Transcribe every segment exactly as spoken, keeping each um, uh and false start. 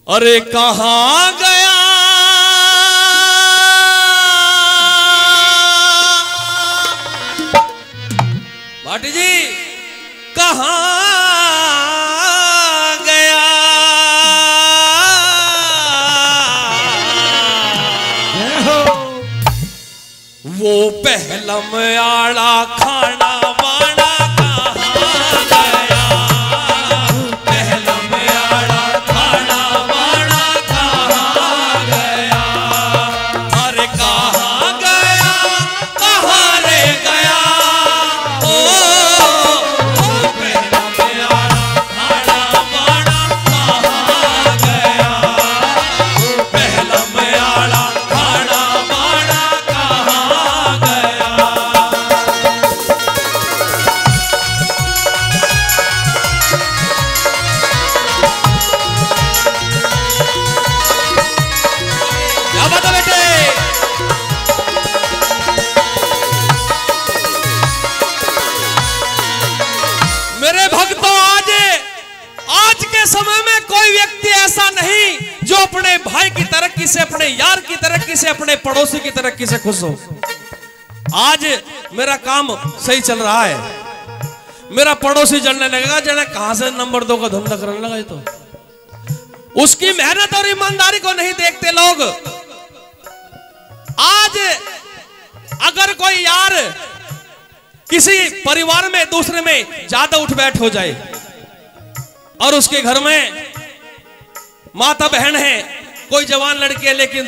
अरे कहाँ गया भाटी जी, कहाँ गया वो पहलम आड़ा खाना बाड़ा कहाँ गया, पहलम आड़ा खाना बाड़ा कहाँ गया। अरे कहाँ गया, कहाँ रे गया, ओ, ओ पहलम आड़ा खाना बाड़ा कहाँ गया, पहलम आड़ा खाना बाड़ा कहाँ गया। क्या बात है बेटे, मेरे भक्तों, आज आज के समय में कोई व्यक्ति ऐसा नहीं जो अपने भाई की तरक्की से, अपने यार की तरक्की से, अपने पड़ोसी की तरक्की से खुश हो। आज मेरा काम सही चल रहा है, मेरा पड़ोसी जलने लगेगा, जने कहां से नंबर दो का धंधा करने लगा, ये तो उसकी मेहनत और ईमानदारी को नहीं देखते लोग। आज अगर कोई यार किसी परिवार में दूसरे में ज्यादा उठ बैठ हो जाए और उसके घर में माता बहन है, कोई जवान लड़की है, लेकिन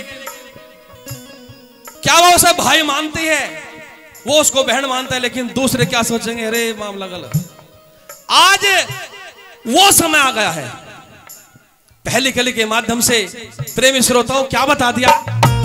क्या वो उसे भाई मानती है, वो उसको बहन मानता है, लेकिन दूसरे क्या सोचेंगे, अरे मामला गलत। आज वो समय आ गया है, पहली कली के माध्यम से प्रेमी श्रोताओं क्या बता दिया।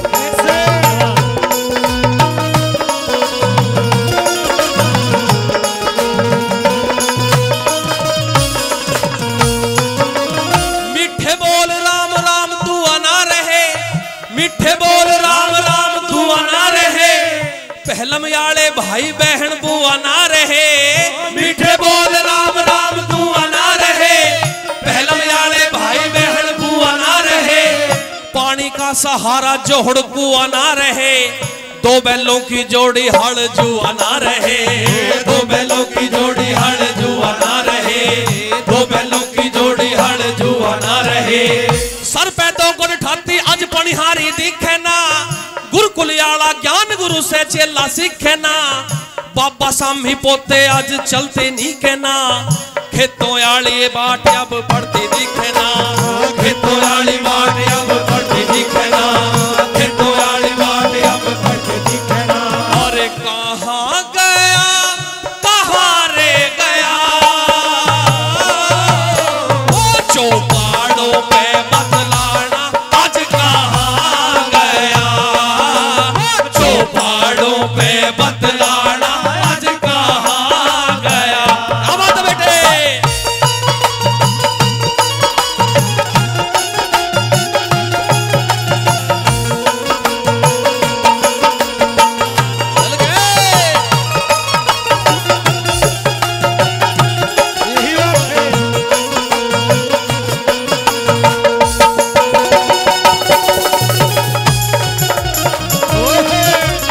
मीठे बोल राम राम तू अना रहे, मीठे बोल राम राम तू अना रहे, पहलम याले भाई बहन बुआ ना रहे। मीठे बोल राम राम तू अना रहे, पहलम याले भाई बहन बुआ ना रहे, पानी का सहारा जोड़ कुआ ना रहे, दो बैलों की जोड़ी हड़ जुआ ना रहे, दो बैलों की जोड़ी हड़ जुआ ना रहे, दो बैलों की जोड़ी हड़ जुआ ना रहे। सर पे तो गुर ठाती अज पनिहारी दिखे ना, गुरुकुल आला ज्ञान गुरु से चेला सीखे ना, बाबा सामी पोते आज चलते नहीं के ना, खेतों आली बाट अब पढ़ती दिखे ना, खेतों आली बाट अब पढ़ती दिखे ना, खेतों आली बाट अब पढ़ती दिखे ना। अरे कहाँ गया, कहाँ रे गया, ओ चौपाड़ों पे बतलाना आज कहाँ गया, चौपाड़ों पे बतलाना आज कहाँ गया। क्या बात है बेटे, चल गए। यही बात है। ओहे।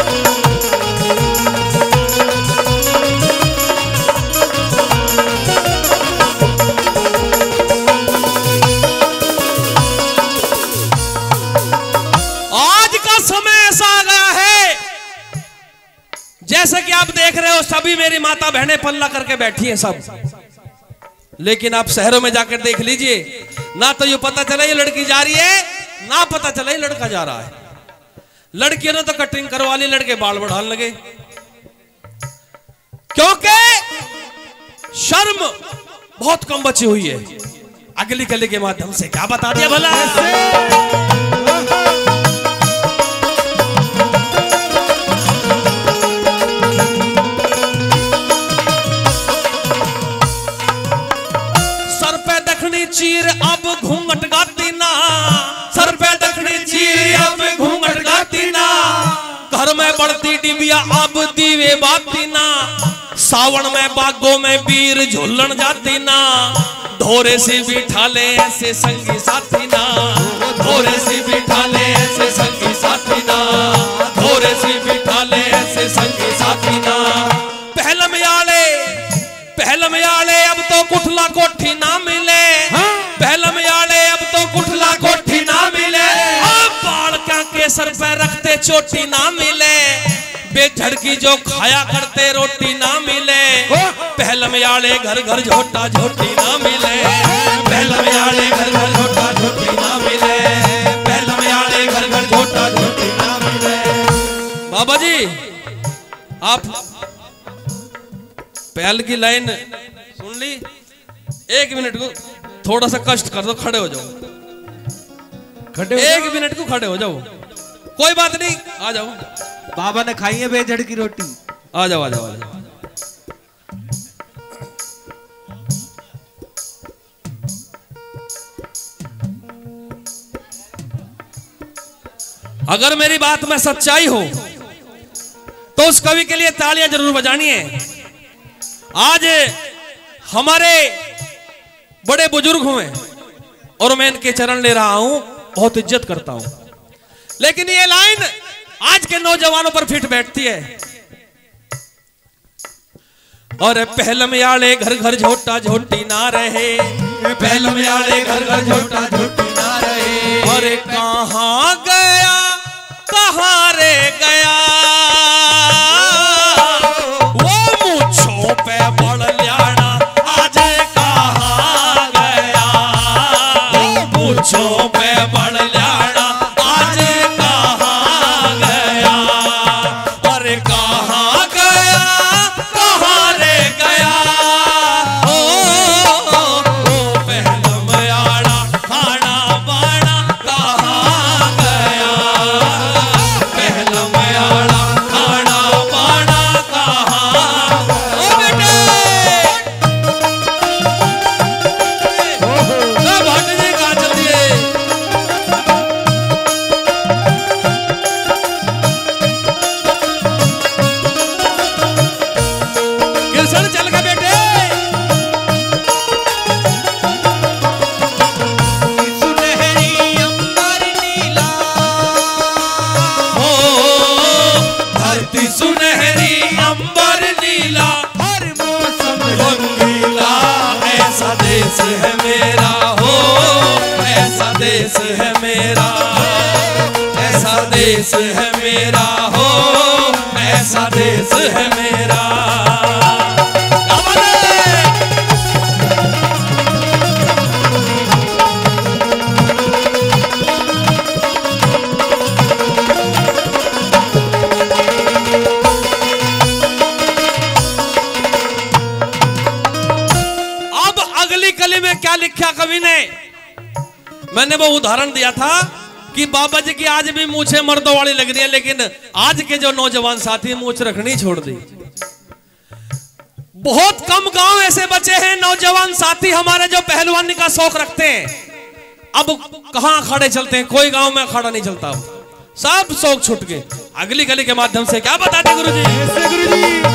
आज का समय ऐसा आ गया है, जैसे कि आप देख रहे हो सभी मेरी माता बहनें पल्ला करके बैठी हैं सब, लेकिन आप शहरों में जाकर देख लीजिए, ना तो ये पता चला ये लड़की जा रही है, ना पता चला ये लड़का जा रहा है। लड़कियों ने तो कटिंग करवा ली, लड़के बाल बढ़ाने लगे, क्योंकि शर्म बहुत कम बची हुई है। अगली कली के माध्यम से क्या बता दिया भला। सर पे दखनी चीर अब घूंघट गाती ना, सर पे दखनी चीर अब घूंघट गाती ना, घर में बढ़ती डिबिया अब दीवे बाती ना, सावन में बागों में बीर झूलन जाती ना, धोरे से बिठा ले ऐसे संगी साथी ना, धोरे से बिठा ले ऐसे संगी साथी ना, धोरे से बिठा ले ऐसे संगी साथी ना। पहलम याले पहलम याले अब तो कुठला कोठी ना मिले, पहलम याले अब तो कुठला कोठी ना मिले, अब बालका के सर पे रखते चोटी ना मिले, बेझड़ की जो खाया करते रोटी ना मिले, पहलम याले घर घर झोटा झोटी ना मिले, पहलम याले घर घर झोटा झोटी ना मिले, पहलम याले घर घर झोटा झोटी ना मिले। बाबा जी आप पहल की लाइन सुन ली, एक मिनट को थोड़ा सा कष्ट कर दो, खड़े हो जाओ, खड़े एक मिनट को खड़े हो जाओ, कोई बात नहीं, आ जाओ। बाबा ने खाई है बेजड़ की रोटी, आ जाओ आ जाओ आ जाओ। अगर मेरी बात में सच्चाई हो तो उस कवि के लिए तालियां जरूर बजानी है। आज हमारे बड़े बुजुर्ग हुए और मैं इनके चरण ले रहा हूं, बहुत इज्जत करता हूं, लेकिन ये लाइन आज के नौजवानों पर फिट बैठती है। और पहलम याले घर घर झोटा झोटी ना रहे, पहलम याले घर घर झोटा झोटी ना रहे, और कहां गया कहां रे गया वो मुझों पे बड़ ल्याड़ा, आज कहां गया वो मुझों पे बड़ ल्याड़ा, आज कहां गया, और कहां गया कहां रे गया ओ पहलम याड़ा खाना बाड़ा कहां गया, पहलम याड़ा खाना बाड़ा कहां, ओ बेटे सब हट जी कहां चल दिए। कृष्ण चल गए बेटे, सुनहरी अंबर नीला, ओ धरती सुनहरी अंबर नीला, हर मौसम रंगीला, ऐसा देश है मेरा हो, ऐसा देश है मेरा, ऐसा देश है मेरा हो, ऐसा देश है मेरा। अब अगली कली में क्या लिखा कवि ने, मैंने वो उदाहरण दिया था कि बाबा जी की आज भी मूछें मर्दों वाली लग रही है, लेकिन आज के जो नौजवान साथी मूछ रखनी छोड़ दी। बहुत कम गांव ऐसे बचे हैं नौजवान साथी हमारे जो पहलवानी का शौक रखते हैं। अब कहां खड़े चलते हैं, कोई गांव में खड़ा नहीं चलता, सब शौक छूट गए। अगली कली के माध्यम से क्या बताते गुरुजी? ऐसे गुरुजी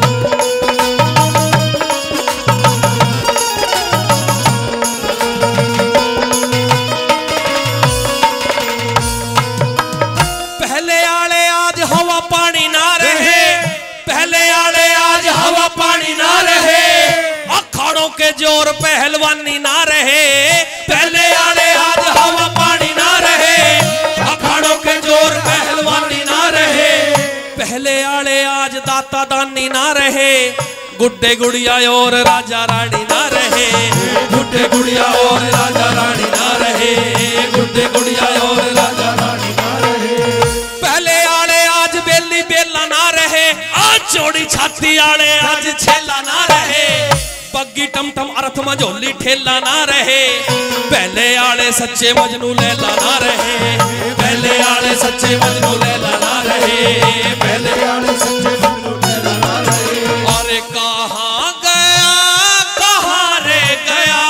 पहले आले आज हवा पानी ना रहे, पहले आले आज हवा पानी ना रहे, अखाड़ों के जोर पहलवानी ना रहे, पहले आले आज हवा पानी ना रहे, अखाड़ों के जोर पहलवानी ना रहे, पहले आले आज दाता दानी ना रहे, गुड्डे गुड़िया और राजा रानी ना रहे, गुड्डे गुड़िया और राजा रानी ना रहे, गुड्डे गुड़िया और राजा रानी ना रहे, पहले आले आज बेली बेला ना रहे, आज चौड़ी छाती आले आज छेला ना रहे, बग्गी टमटम अर्थ मझोली ठेला ना रहे, पहले आले सच्चे मजनू लैला ना रहे, पहले आले सच्चे मजनू लैला ना रहे, पहले आले सच्चे मजनू लैला ना रहे, और कहां गया कहां रे गया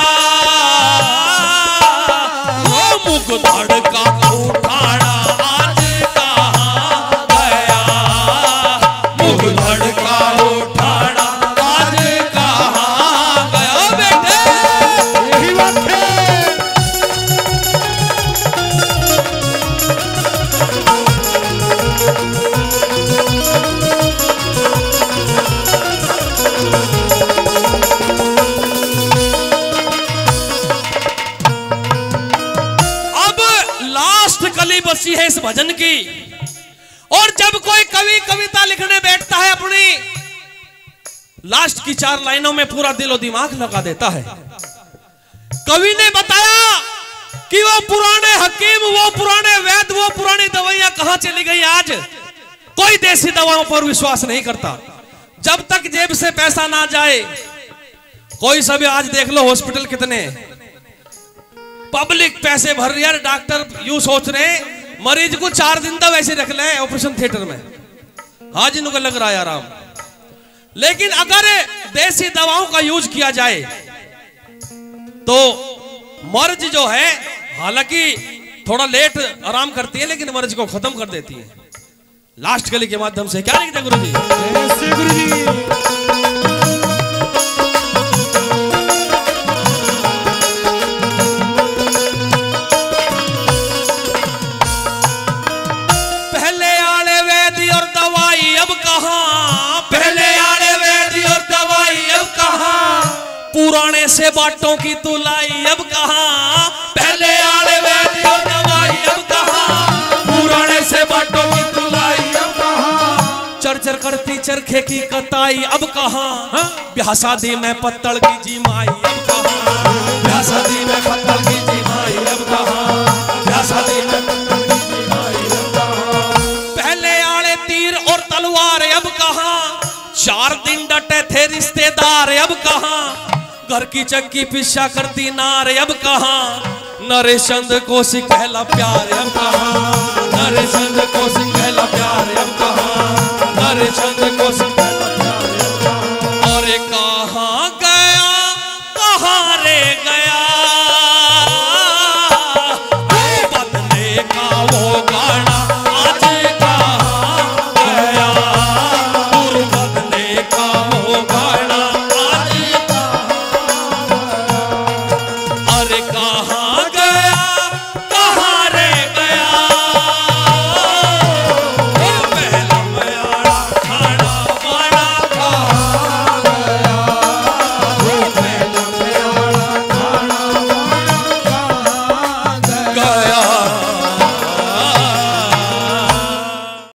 वो मुख धड़का उठाड़ा, आज कहां गया मुख धड़का उठाड़ा, आज कहां गया बेटे। बली बसी है इस भजन की। और जब कोई कवि कविता लिखने बैठता है अपनी लास्ट की चार लाइनों में पूरा दिलो दिमाग लगा देता है। कवि ने बताया कि वो पुराने हकीम, वो पुराने वैद्य, वो पुरानी दवाइयां कहां चली गई। आज कोई देसी दवाओं पर विश्वास नहीं करता जब तक जेब से पैसा ना जाए। कोई सभी आज देख लो हॉस्पिटल कितने पब्लिक पैसे भर रही है। डॉक्टर यूं सोच रहे हैं मरीज को चार दिन तक वैसे रख ले ऑपरेशन थिएटर में, हाँ जिनको लग रहा है आराम। लेकिन अगर देसी दवाओं का यूज किया जाए तो मर्ज जो है हालांकि थोड़ा लेट आराम करती है लेकिन मर्ज को खत्म कर देती है। लास्ट कली के माध्यम से क्या लिखते गुरु जी? गुरु जी पहले आले वैद्य और दवाई अब कहां, पहले आले वैद्य और दवाई अब कहां, पुराने से बाटों की तुलाई अब कहां। पहले आले वैद्य और दवाई अब कहां, पुराने से बाटों की तुलाई अब कहां, चरचर करती चरखे की कताई अब कहां, ब्याह शादी में पत्तल की जिमाई अब कहां, ब्याह शादी में पत्तल की जिमाई अब कहां, ब्याह शादी में पत्तल की जिमाई अब कहां। पहले आले तीर और तलवार अब कहां, चार दिन डटे थे रिश्तेदार अब कहां, घर की चक्की पिस्सा करती नार अब कहां, नरेश चंद्र को सिखला प्यार अब कहां।